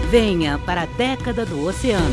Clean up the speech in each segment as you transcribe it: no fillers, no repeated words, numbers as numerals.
Venha para a década do oceano.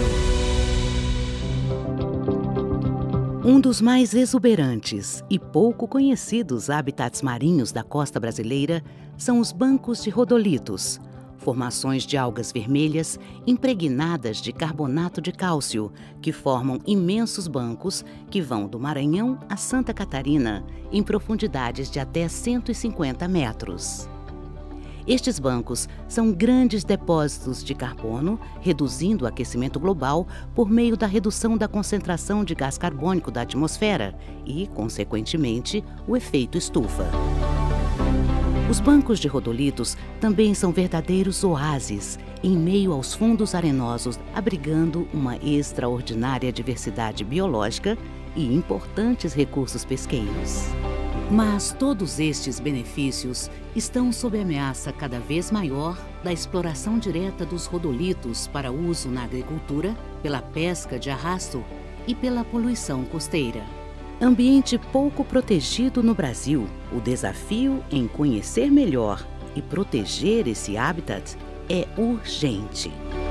Um dos mais exuberantes e pouco conhecidos habitats marinhos da costa brasileira são os bancos de rodolitos, formações de algas vermelhas impregnadas de carbonato de cálcio, que formam imensos bancos que vão do Maranhão a Santa Catarina, em profundidades de até 150 metros. Estes bancos são grandes depósitos de carbono, reduzindo o aquecimento global por meio da redução da concentração de gás carbônico da atmosfera e, consequentemente, o efeito estufa. Os bancos de rodolitos também são verdadeiros oásis, em meio aos fundos arenosos, abrigando uma extraordinária diversidade biológica e importantes recursos pesqueiros. Mas todos estes benefícios estão sob ameaça cada vez maior da exploração direta dos rodolitos para uso na agricultura, pela pesca de arrasto e pela poluição costeira. Ambiente pouco protegido no Brasil, o desafio em conhecer melhor e proteger esse habitat é urgente.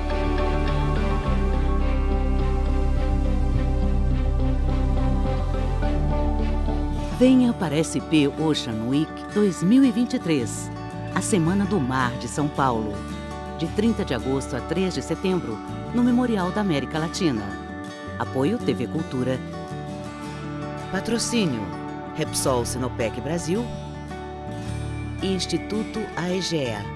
Venha para a SP Ocean Week 2023, a Semana do Mar de São Paulo, de 30 de agosto a 3 de setembro, no Memorial da América Latina. Apoio TV Cultura. Patrocínio Repsol Sinopec Brasil e Instituto AEGEA.